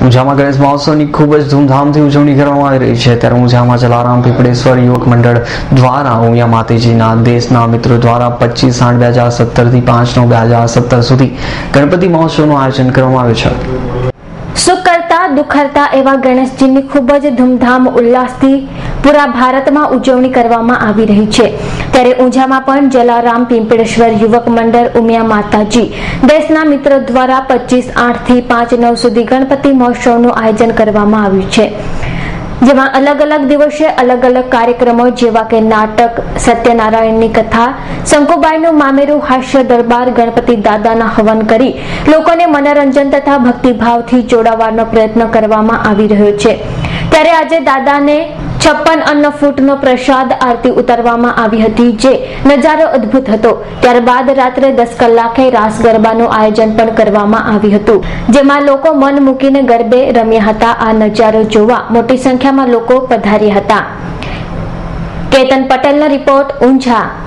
ઊંઝામાં ગણેશ મહોત્સવની ખૂબ જ ધૂમધામથી ઉજવણી કરવામાં આવી રહી છે। ત્યારે ઊંઝામાં જલારામ પીપળેશ્વર યુવક મંડળ દ્વારા ઉમિયા માતાજીના દેશના મિત્રો દ્વારા 25/8/2017 થી 5/9/2017 સુધી ગણપતિ મહોત્સવનું આયોજન કરવામાં આવ્યું છે। સુખ કરતા દુઃખ કરતા એવા ગણેશજીની ખૂબ જ ધૂમધામ ઉલ્લાસથી પૂરા ભારતમાં ઉજવણી કરવામાં આવી રહી છે। ત્યારે ઊંઝામાં પણ જલારામ પીપળેશ્વર યુવક મંડળ ઉમિયા માતાજી દેશના મિત્રો દ્વારા 25/8 થી 5/9 સુધી ગણપતિ મહોત્સવનું આયોજન કરવામાં આવ્યું છે, જેમાં અલગ અલગ દિવસે અલગ અલગ કાર્યક્રમો જેવા કે નાટક, સત્યનારાયણની કથા, શંકુબાઈનું મામેરું, હાસ્ય દરબાર, ગણપતિ દાદાના હવન કરી લોકોને મનોરંજન તથા ભક્તિભાવથી જોડાવાનો પ્રયત્ન કરવામાં આવી રહ્યો છે। ત્યારે આજે દાદાને 56 અન્ન ફૂટનો પ્રસાદ આરતી ઉતારવામાં આવી હતી, જે નજારો અદ્ભુત હતો। ત્યારબાદ રાત્રે 10 કલાકે રાસ ગરબાનું આયોજન પણ કરવામાં આવ્યું હતું, જેમાં લોકો મન મૂકીને ગરબે રમ્યા હતા। આ નજારો જોવા મોટી સંખ્યામાં લોકો પધાર્યા હતા। કેતન પટેલનો રિપોર્ટ, ઊંઝા।